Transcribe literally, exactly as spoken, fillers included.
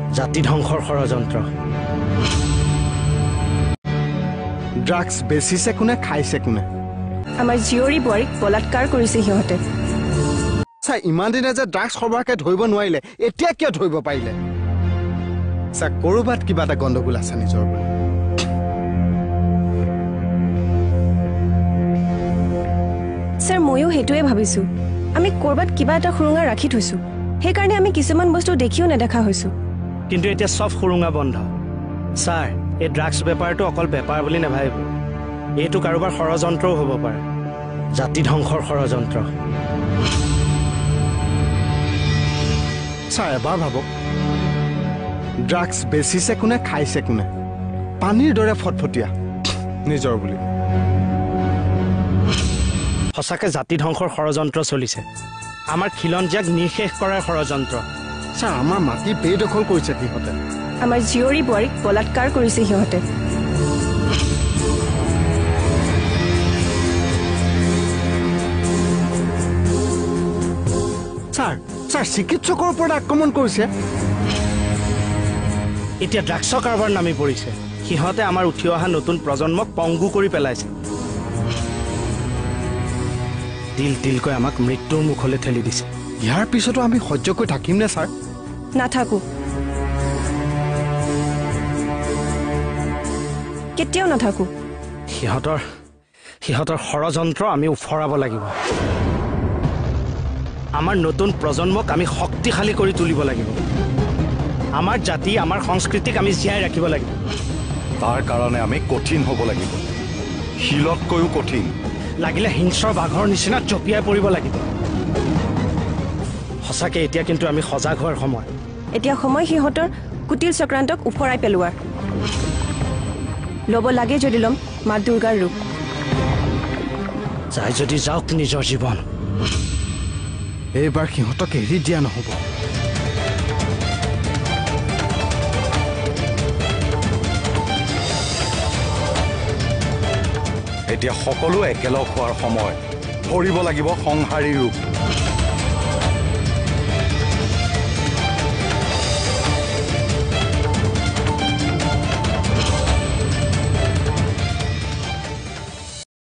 জাতি ধ্বংসৰ ষড়যন্ত্ৰ ড্ৰাগছ বেচিছে কোনে খাইছে কোনে আমাৰ জিয়ৰী বোৱাৰীক বলাৎকাৰ কৰিছে সিহঁতে চা ইমান দিনে যে ড্ৰাগছ সৰবৰাহকে ধৰিব নোৱাৰিলে এতিয়া কিয় ধৰিব পাৰিলে চা কৰবাত কিবা এটা গণ্ডগোল আছে নিজৰ বুলি স্যাৰ ময়ো সেইটোৱে ভাবিছো আমি কৰবাত কিবা এটা সুৰুঙা ৰাখি থৈছো সেইকাৰণে আমি কিছুমান বস্তু দেখিও নেদেখা হৈছো কিন্তু এতিয়া সব সুৰুঙা বন্ধ স্যাৰ এই ড্ৰাগছ বেপাৰটো অকল বেপাৰ বুলি নাভাবিব এইটো কাৰোবাৰ ষড়যন্ত্ৰও হ'ব পাৰে জাতি ধ্বংসৰ ষড়যন্ত্ৰ চা এবাৰ ভাবক ড্ৰাগছ বেচিছে কোনে খাইছে কোনে পানীৰ দৰে ফটফটীয়া নিজৰ বুলি সঁচাকে জাতি ধ্বংসৰ ষড়যন্ত্ৰ চলিছে আমাৰ খিলঞ্জীয়াক নিঃশেষ কৰাৰ ষড়যন্ত্ৰ চা আমাৰ মাটি বেদখল কৰিছে সিহঁতে আমাৰ জিয়ৰী বোৱাৰীক বলাৎকাৰ কৰিছে সিহঁতে ছাৰ ছাৰ চিকিৎসকৰ ওপৰত আক্ৰমণ কৰিছে এতিয়া ড্ৰাগছৰ কাৰবাৰ নামি পৰিছে সিহঁতে আমাৰ উঠি অহা নতুন প্ৰজন্মক পংগু কৰি পেলাইছে দিল দিলকৈ আমাক মৃত্যুৰ মুখলৈ ঠেলি দিছে ইয়াৰ পিছতো আমি সহ্য কৰি থাকিম নে ছাৰ নাথাকো কেতিয়াও নাথাকো সিহঁতৰ সিহঁতৰ ষড়যন্ত্ৰ আমি উফৰাব লাগিব আমাৰ নতুন প্ৰজন্মক আমি শক্তিশালী কৰি তুলিব লাগিব আমাৰ জাতি আমাৰ সংস্কৃতিক আমি জীয়াই ৰাখিব লাগিব তাৰ কাৰণে আমি কঠিন হ'ব লাগিব শিলতকৈও কঠিন লাগিলে হিংস্ৰ বাঘৰ নিচিনা জঁপিয়াই পৰিব লাগিব সঁচাকে এতিয়া কিন্তু আমি সজাগ হোৱাৰ সময় এতিয়া সময় সিহঁতৰ কুটিল চক্ৰান্তক উফৰাই পেলোৱাৰ ল'ব লাগে যদি ল'ম মা দুৰ্গাৰ ৰূপ যাই যদি যাওক নিজৰ জীৱন এইবাৰ সিহঁতক এৰি দিয়া নহ'ব এতিয়া সকলো একেলগ হোৱাৰ সময় ধৰিব লাগিব সংহাৰী ৰূপ